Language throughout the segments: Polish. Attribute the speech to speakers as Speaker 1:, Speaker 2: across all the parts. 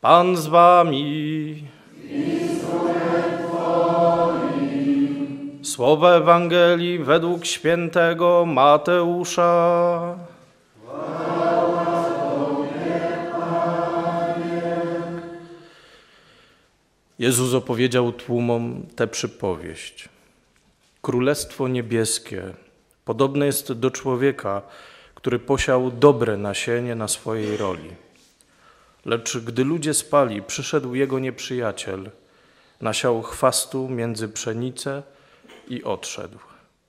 Speaker 1: Pan z wami. Słowo Ewangelii według świętego Mateusza. Jezus opowiedział tłumom tę przypowieść. Królestwo niebieskie podobne jest do człowieka, który posiał dobre nasienie na swojej roli. Lecz gdy ludzie spali, przyszedł jego nieprzyjaciel, nasiał chwastu między pszenicę i odszedł.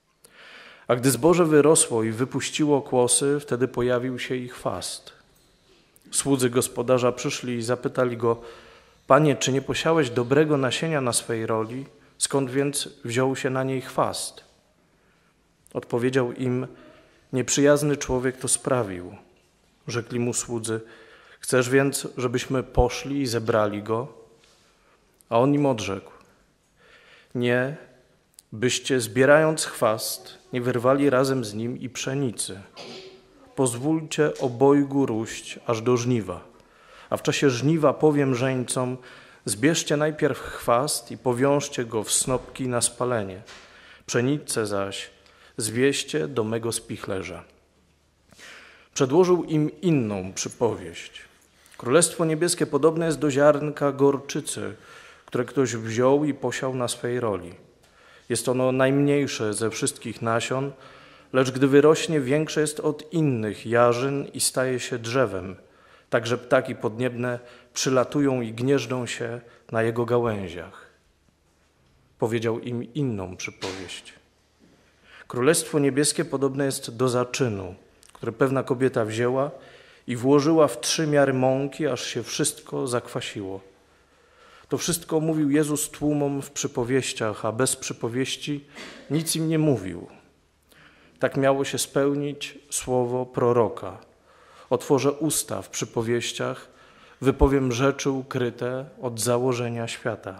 Speaker 1: A gdy zboże wyrosło i wypuściło kłosy, wtedy pojawił się ich chwast. Słudzy gospodarza przyszli i zapytali go: Panie, czy nie posiałeś dobrego nasienia na swej roli? Skąd więc wziął się na niej chwast? Odpowiedział im: Nieprzyjazny człowiek to sprawił. Rzekli mu słudzy: Chcesz więc, żebyśmy poszli i zebrali go? A on im odrzekł: Nie, byście zbierając chwast nie wyrwali razem z nim i pszenicy. Pozwólcie obojgu róść aż do żniwa. A w czasie żniwa powiem żeńcom: Zbierzcie najpierw chwast i powiążcie go w snopki na spalenie. Pszenicę zaś zwieście do mego spichlerza. Przedłożył im inną przypowieść. Królestwo niebieskie podobne jest do ziarnka gorczycy, które ktoś wziął i posiał na swej roli. Jest ono najmniejsze ze wszystkich nasion, lecz gdy wyrośnie, większe jest od innych jarzyn i staje się drzewem. Także ptaki podniebne przylatują i gnieżdżą się na jego gałęziach. Powiedział im inną przypowieść. Królestwo niebieskie podobne jest do zaczynu, które pewna kobieta wzięła i włożyła w 3 miary mąki, aż się wszystko zakwasiło. To wszystko mówił Jezus tłumom w przypowieściach, a bez przypowieści nic im nie mówił. Tak miało się spełnić słowo proroka. Otworzę usta w przypowieściach, wypowiem rzeczy ukryte od założenia świata.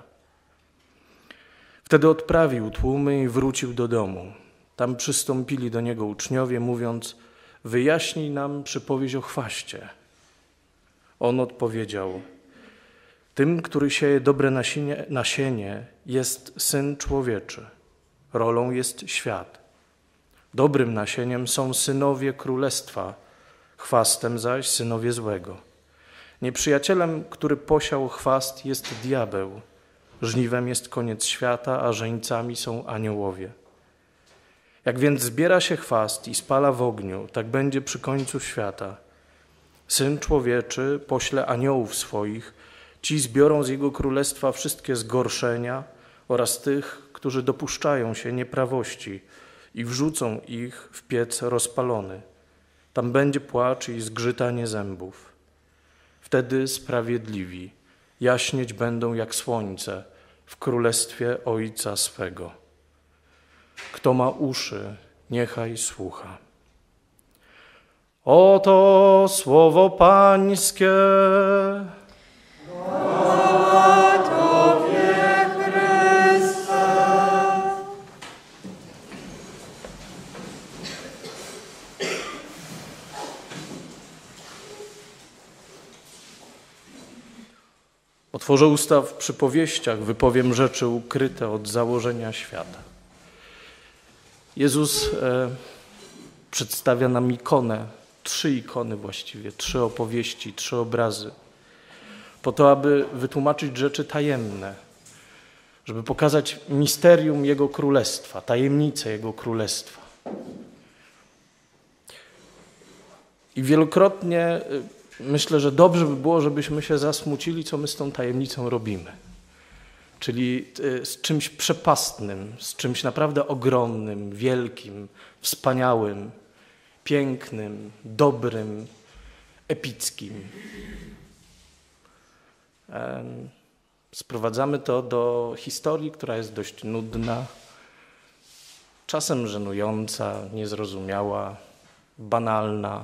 Speaker 1: Wtedy odprawił tłumy i wrócił do domu. Tam przystąpili do niego uczniowie, mówiąc: Wyjaśnij nam przypowieść o chwaście. On odpowiedział: Tym, który sieje dobre nasienie, jest Syn Człowieczy. Rolą jest świat. Dobrym nasieniem są synowie królestwa, chwastem zaś synowie złego. Nieprzyjacielem, który posiał chwast, jest diabeł. Żniwem jest koniec świata, a żeńcami są aniołowie. Jak więc zbiera się chwast i spala w ogniu, tak będzie przy końcu świata. Syn Człowieczy pośle aniołów swoich, ci zbiorą z jego królestwa wszystkie zgorszenia oraz tych, którzy dopuszczają się nieprawości i wrzucą ich w piec rozpalony. Tam będzie płacz i zgrzytanie zębów. Wtedy sprawiedliwi jaśnieć będą jak słońce w królestwie Ojca swego. Kto ma uszy, niechaj słucha. Oto słowo Pańskie.
Speaker 2: Chwała Tobie, Chryste.
Speaker 1: Otworzę usta w przypowieściach, wypowiem rzeczy ukryte od założenia świata. Jezus przedstawia nam ikonę, 3 ikony właściwie, 3 opowieści, 3 obrazy, po to, aby wytłumaczyć rzeczy tajemne, żeby pokazać misterium Jego Królestwa, tajemnicę Jego Królestwa. I wielokrotnie myślę, że dobrze by było, żebyśmy się zasmucili, co my z tą tajemnicą robimy. Czyli z czymś przepastnym, z czymś naprawdę ogromnym, wielkim, wspaniałym, pięknym, dobrym, epickim. Sprowadzamy to do historii, która jest dość nudna, czasem żenująca, niezrozumiała, banalna.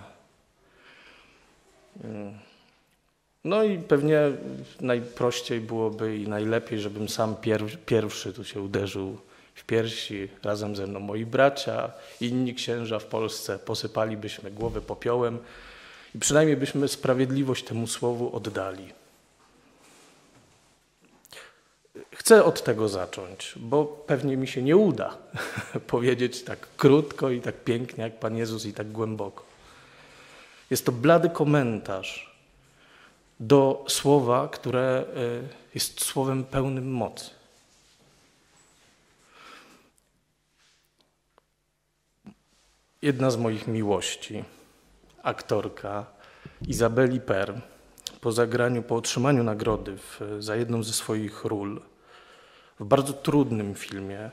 Speaker 1: No i pewnie najprościej byłoby i najlepiej, żebym sam pierwszy tu się uderzył w piersi, razem ze mną moi bracia, inni księża w Polsce, posypalibyśmy głowy popiołem i przynajmniej byśmy sprawiedliwość temu słowu oddali. Chcę od tego zacząć, bo pewnie mi się nie uda powiedzieć tak krótko i tak pięknie jak Pan Jezus i tak głęboko. Jest to blady komentarz do słowa, które jest słowem pełnym mocy. Jedna z moich miłości, aktorka Isabelle Huppert, po otrzymaniu nagrody za jedną ze swoich ról w bardzo trudnym filmie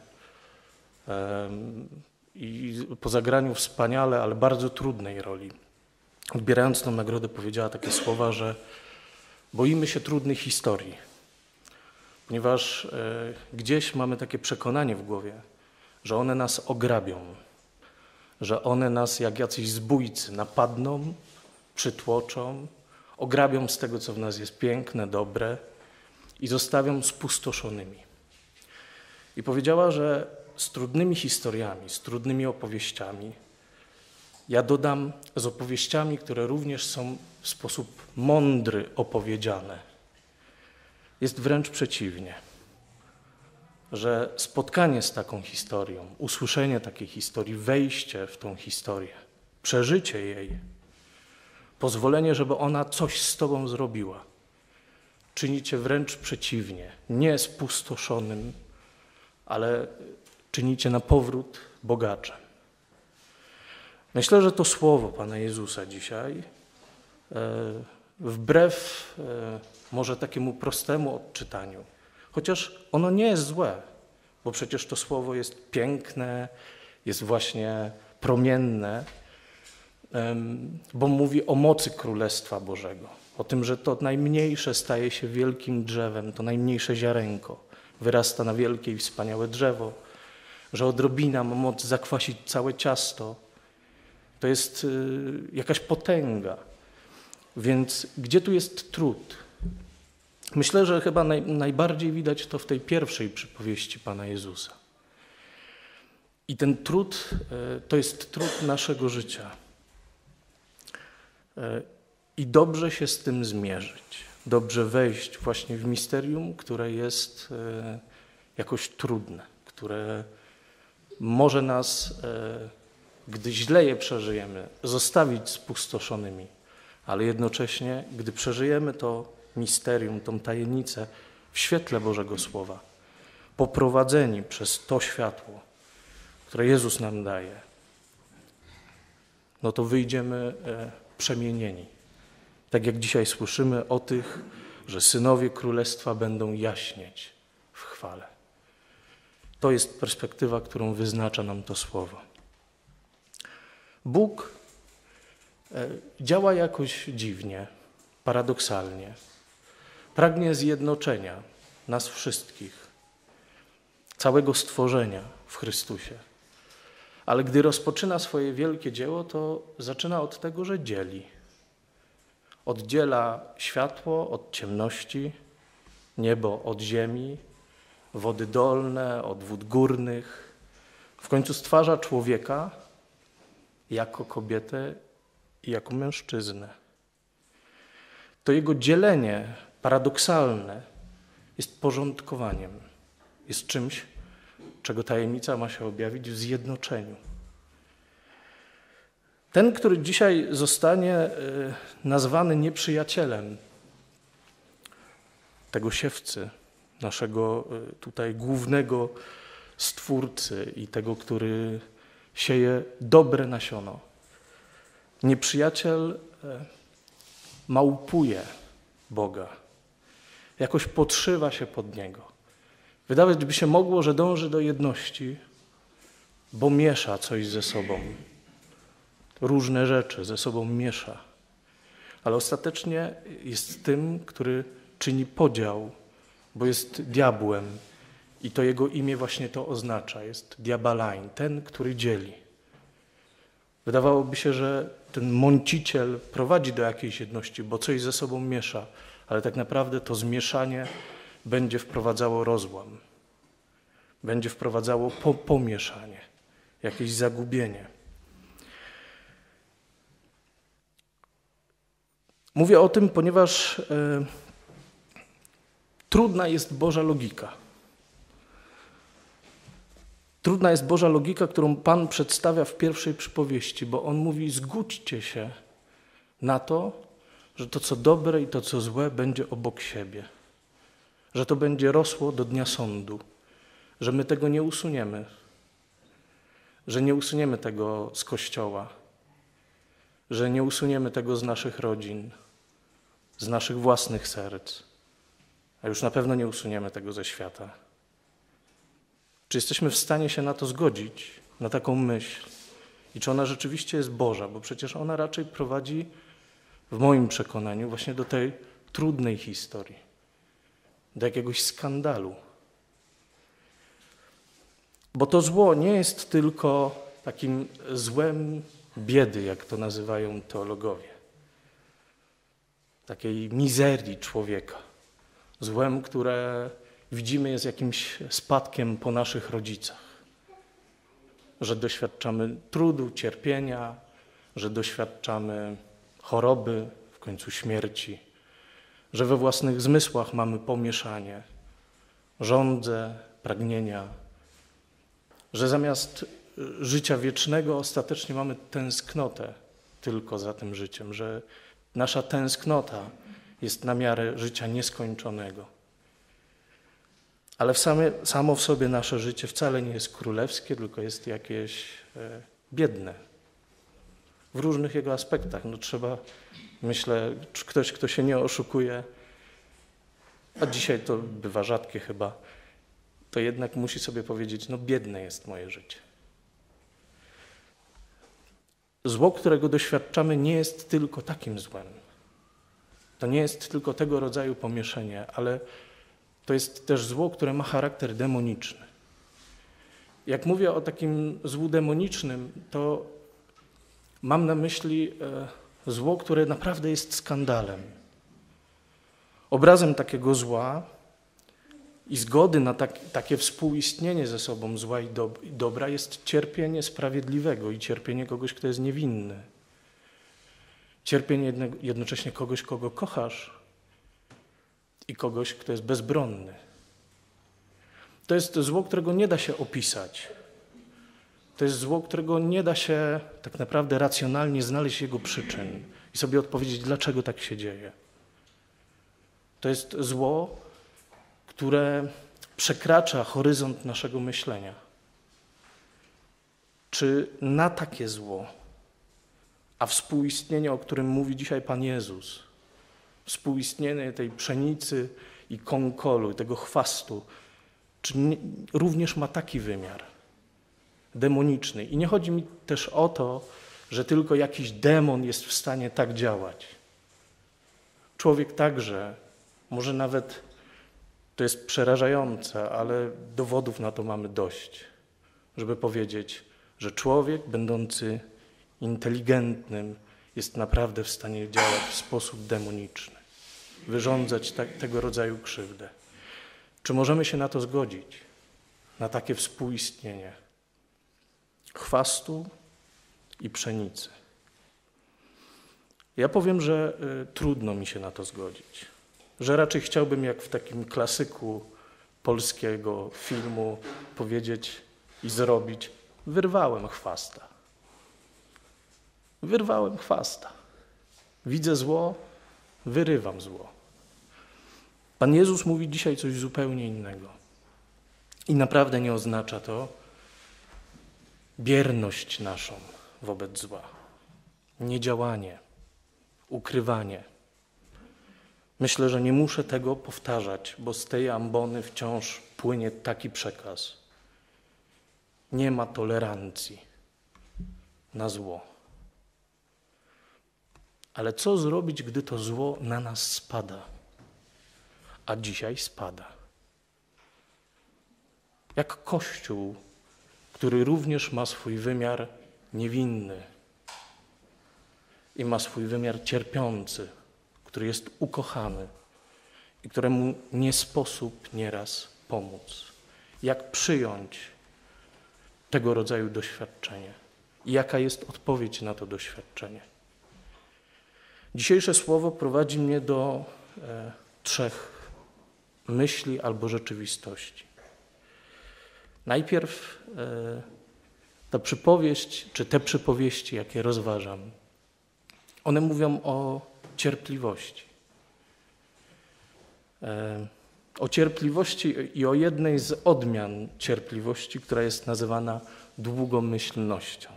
Speaker 1: i po zagraniu wspaniale, ale bardzo trudnej roli, odbierając tę nagrodę, powiedziała takie słowa, że boimy się trudnych historii, ponieważ gdzieś mamy takie przekonanie w głowie, że one nas ograbią, że one nas jak jacyś zbójcy napadną, przytłoczą, ograbią z tego, co w nas jest piękne, dobre i zostawią spustoszonymi. I powiedziała, że z trudnymi historiami, z trudnymi opowieściami, ja dodam z opowieściami, które również są w sposób mądry opowiedziane. Jest wręcz przeciwnie, że spotkanie z taką historią, usłyszenie takiej historii, wejście w tą historię, przeżycie jej, pozwolenie, żeby ona coś z tobą zrobiła, czyni cię wręcz przeciwnie, nie spustoszonym, ale czyni cię na powrót bogaczem. Myślę, że to słowo Pana Jezusa dzisiaj, wbrew może takiemu prostemu odczytaniu, chociaż ono nie jest złe, bo przecież to słowo jest piękne, jest właśnie promienne, bo mówi o mocy Królestwa Bożego, o tym, że to najmniejsze staje się wielkim drzewem, to najmniejsze ziarenko wyrasta na wielkie i wspaniałe drzewo, że odrobina ma moc zakwasić całe ciasto. To jest jakaś potęga. Więc gdzie tu jest trud? Myślę, że chyba najbardziej widać to w tej pierwszej przypowieści Pana Jezusa. I ten trud to jest trud naszego życia. I dobrze się z tym zmierzyć. Dobrze wejść właśnie w misterium, które jest jakoś trudne, które może nas, gdy źle je przeżyjemy, zostawić spustoszonymi, ale jednocześnie, gdy przeżyjemy to misterium, tą tajemnicę w świetle Bożego Słowa, poprowadzeni przez to światło, które Jezus nam daje, no to wyjdziemy przemienieni. Tak jak dzisiaj słyszymy o tych, że synowie Królestwa będą jaśnieć w chwale. To jest perspektywa, którą wyznacza nam to słowo. Bóg działa jakoś dziwnie, paradoksalnie. Pragnie zjednoczenia nas wszystkich, całego stworzenia w Chrystusie. Ale gdy rozpoczyna swoje wielkie dzieło, to zaczyna od tego, że dzieli. Oddziela światło od ciemności, niebo od ziemi, wody dolne od wód górnych. W końcu stwarza człowieka jako kobietę i jako mężczyznę. To jego dzielenie paradoksalne jest porządkowaniem, jest czymś, czego tajemnica ma się objawić w zjednoczeniu. Ten, który dzisiaj zostanie nazwany nieprzyjacielem tego siewcy, naszego tutaj głównego Stwórcy i tego, który sieje dobre nasiono. Nieprzyjaciel małpuje Boga, jakoś podszywa się pod Niego. Wydawać by się mogło, że dąży do jedności, bo miesza coś ze sobą. Różne rzeczy ze sobą miesza. Ale ostatecznie jest tym, który czyni podział, bo jest diabłem i to jego imię właśnie to oznacza. Jest diabalain, ten, który dzieli. Wydawałoby się, że ten mąciciel prowadzi do jakiejś jedności, bo coś ze sobą miesza, ale tak naprawdę to zmieszanie będzie wprowadzało rozłam. Będzie wprowadzało pomieszanie, jakieś zagubienie. Mówię o tym, ponieważ Trudna jest Boża logika. Trudna jest Boża logika, którą Pan przedstawia w pierwszej przypowieści, bo On mówi: zgódźcie się na to, że to, co dobre i to, co złe, będzie obok siebie. Że to będzie rosło do dnia sądu. Że my tego nie usuniemy. Że nie usuniemy tego z Kościoła. Że nie usuniemy tego z naszych rodzin, z naszych własnych serc. A już na pewno nie usuniemy tego ze świata. Czy jesteśmy w stanie się na to zgodzić, na taką myśl? I czy ona rzeczywiście jest Boża? Bo przecież ona raczej prowadzi, w moim przekonaniu, właśnie do tej trudnej historii, do jakiegoś skandalu. Bo to zło nie jest tylko takim złem biedy, jak to nazywają teologowie. Takiej mizerii człowieka. Złem, które widzimy jest jakimś spadkiem po naszych rodzicach. Że doświadczamy trudu, cierpienia, że doświadczamy choroby, w końcu śmierci, że we własnych zmysłach mamy pomieszanie, żądze, pragnienia, że zamiast życia wiecznego ostatecznie mamy tęsknotę tylko za tym życiem, że nasza tęsknota jest na miarę życia nieskończonego. Ale samo w sobie nasze życie wcale nie jest królewskie, tylko jest jakieś biedne. W różnych jego aspektach. No trzeba, myślę, ktoś, kto się nie oszukuje, a dzisiaj to bywa rzadkie chyba, to jednak musi sobie powiedzieć: no biedne jest moje życie. Zło, którego doświadczamy, nie jest tylko takim złem. To nie jest tylko tego rodzaju pomieszanie, ale to jest też zło, które ma charakter demoniczny. Jak mówię o takim złu demonicznym, to mam na myśli zło, które naprawdę jest skandalem. Obrazem takiego zła i zgody na takie współistnienie ze sobą zła i dobra jest cierpienie sprawiedliwego i cierpienie kogoś, kto jest niewinny. Cierpienie jednocześnie kogoś, kogo kochasz, i kogoś, kto jest bezbronny. To jest zło, którego nie da się opisać. To jest zło, którego nie da się tak naprawdę racjonalnie znaleźć jego przyczyn i sobie odpowiedzieć, dlaczego tak się dzieje. To jest zło, które przekracza horyzont naszego myślenia. Czy na takie zło, a współistnienie, o którym mówi dzisiaj Pan Jezus, współistnienie tej pszenicy i konkolu, tego chwastu, czy również ma taki wymiar demoniczny? I nie chodzi mi też o to, że tylko jakiś demon jest w stanie tak działać. Człowiek także, może nawet to jest przerażające, ale dowodów na to mamy dość, żeby powiedzieć, że człowiek będący inteligentnym jest naprawdę w stanie działać w sposób demoniczny, wyrządzać tego rodzaju krzywdę. Czy możemy się na to zgodzić, na takie współistnienie chwastu i pszenicy? Ja powiem, że trudno mi się na to zgodzić, że raczej chciałbym, jak w takim klasyku polskiego filmu, powiedzieć i zrobić: wyrwałem chwasta. Wyrwałem chwasta. Widzę zło, wyrywam zło. Pan Jezus mówi dzisiaj coś zupełnie innego. I naprawdę nie oznacza to bierność naszą wobec zła. Niedziałanie, ukrywanie. Myślę, że nie muszę tego powtarzać, bo z tej ambony wciąż płynie taki przekaz. Nie ma tolerancji na zło. Ale co zrobić, gdy to zło na nas spada? A dzisiaj spada. Jak Kościół, który również ma swój wymiar niewinny i ma swój wymiar cierpiący, który jest ukochany i któremu nie sposób nieraz pomóc. Jak przyjąć tego rodzaju doświadczenie i jaka jest odpowiedź na to doświadczenie? Dzisiejsze słowo prowadzi mnie do 3 myśli albo rzeczywistości. Najpierw ta przypowieść, czy te przypowieści, jakie rozważam, one mówią o cierpliwości. O cierpliwości i o jednej z odmian cierpliwości, która jest nazywana długomyślnością.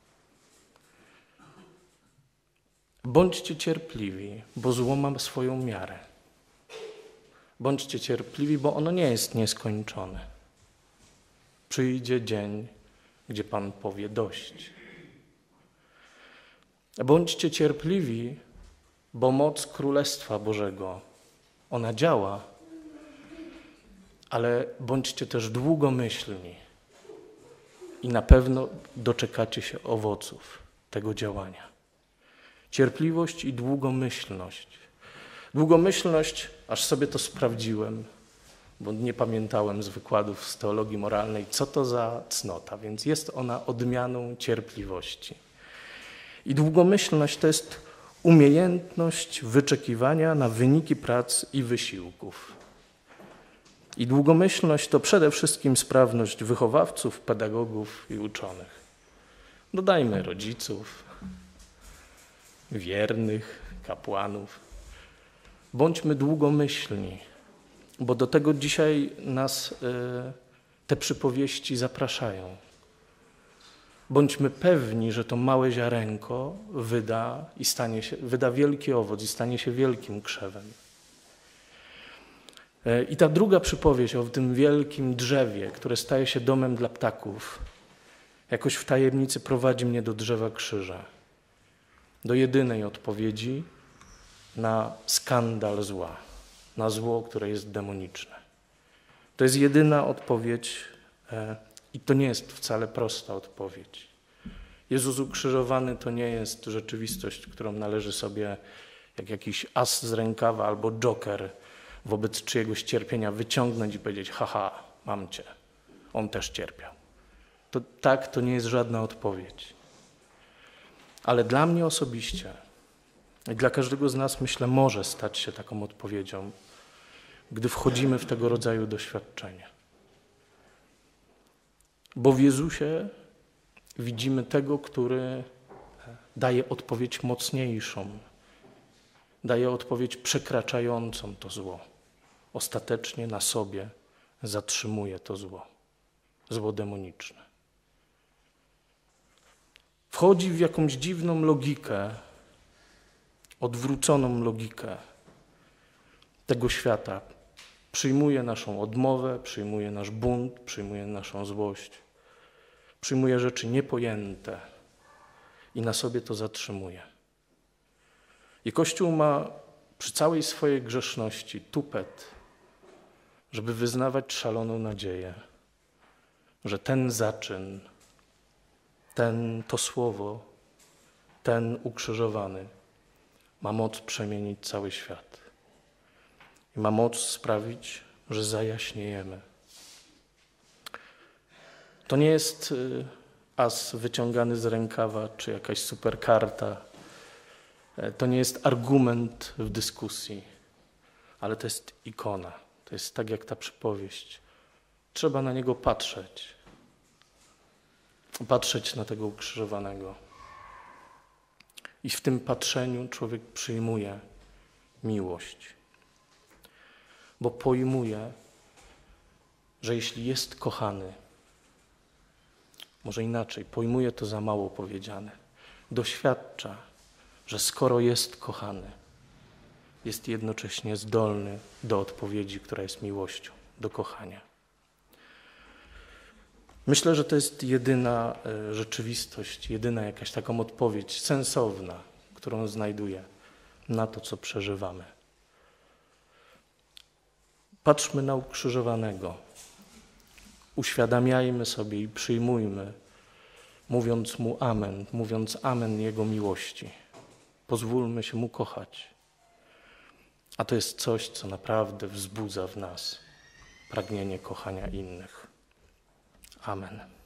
Speaker 1: Bądźcie cierpliwi, bo zło ma swoją miarę. Bądźcie cierpliwi, bo ono nie jest nieskończone. Przyjdzie dzień, gdzie Pan powie dość. Bądźcie cierpliwi, bo moc Królestwa Bożego, ona działa, ale bądźcie też długomyślni i na pewno doczekacie się owoców tego działania. Cierpliwość i długomyślność. Długomyślność, aż sobie to sprawdziłem, bo nie pamiętałem z wykładów z teologii moralnej, co to za cnota, więc jest ona odmianą cierpliwości. I długomyślność to jest umiejętność wyczekiwania na wyniki prac i wysiłków. I długomyślność to przede wszystkim sprawność wychowawców, pedagogów i uczonych. Dodajmy rodziców, wiernych, kapłanów. Bądźmy długomyślni, bo do tego dzisiaj nas te przypowieści zapraszają. Bądźmy pewni, że to małe ziarenko wyda wielki owoc i stanie się wielkim krzewem. I ta druga przypowieść o tym wielkim drzewie, które staje się domem dla ptaków, jakoś w tajemnicy prowadzi mnie do drzewa krzyża, do jedynej odpowiedzi na skandal zła, na zło, które jest demoniczne. To jest jedyna odpowiedź i to nie jest wcale prosta odpowiedź. Jezus ukrzyżowany to nie jest rzeczywistość, którą należy sobie jak jakiś as z rękawa albo joker wobec czyjegoś cierpienia wyciągnąć i powiedzieć: haha, mam cię, on też cierpiał. To nie jest żadna odpowiedź. Ale dla mnie osobiście i dla każdego z nas, myślę, może stać się taką odpowiedzią, gdy wchodzimy w tego rodzaju doświadczenie. Bo w Jezusie widzimy tego, który daje odpowiedź mocniejszą, daje odpowiedź przekraczającą to zło. Ostatecznie na sobie zatrzymuje to zło demoniczne. Wchodzi w jakąś dziwną logikę, odwróconą logikę tego świata. Przyjmuje naszą odmowę, przyjmuje nasz bunt, przyjmuje naszą złość, przyjmuje rzeczy niepojęte i na sobie to zatrzymuje. I Kościół ma przy całej swojej grzeszności tupet, żeby wyznawać szaloną nadzieję, że ten zaczyn, to słowo, ten ukrzyżowany ma moc przemienić cały świat. I ma moc sprawić, że zajaśniejemy. To nie jest as wyciągany z rękawa, czy jakaś superkarta. To nie jest argument w dyskusji, ale to jest ikona. To jest tak jak ta przypowieść. Trzeba na niego patrzeć. Patrzeć na tego ukrzyżowanego. I w tym patrzeniu człowiek przyjmuje miłość. Bo pojmuje, że jeśli jest kochany, może inaczej, pojmuje to za mało powiedziane, doświadcza, że skoro jest kochany, jest jednocześnie zdolny do odpowiedzi, która jest miłością, do kochania. Myślę, że to jest jedyna rzeczywistość, jedyna jakaś taką odpowiedź sensowna, którą znajduję na to, co przeżywamy. Patrzmy na ukrzyżowanego, uświadamiajmy sobie i przyjmujmy, mówiąc Mu amen, mówiąc amen Jego miłości. Pozwólmy się Mu kochać. A to jest coś, co naprawdę wzbudza w nas pragnienie kochania innych. Amen.